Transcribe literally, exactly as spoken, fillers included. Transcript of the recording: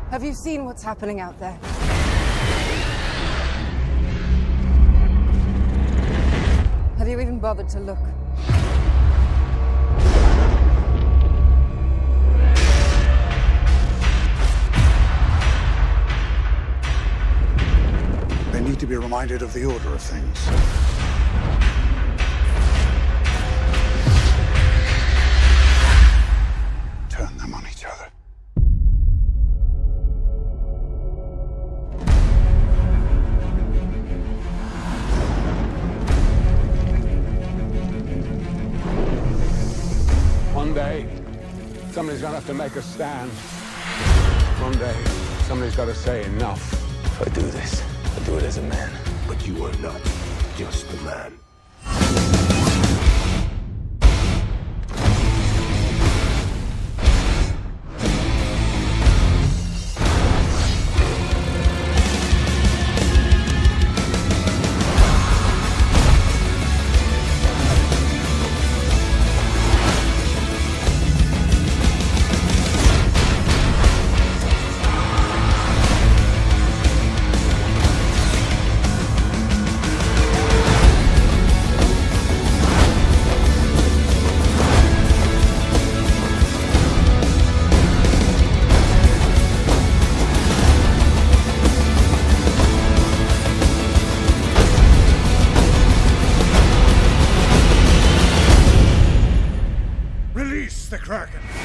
Have you seen what's happening out there? Have you even bothered to look? They need to be reminded of the order of things. Turn them on each other. One day, somebody's gonna have to make a stand. One day, somebody's got to say enough. If I do this, I do it as a man. But you are not just a man. Release the Kraken!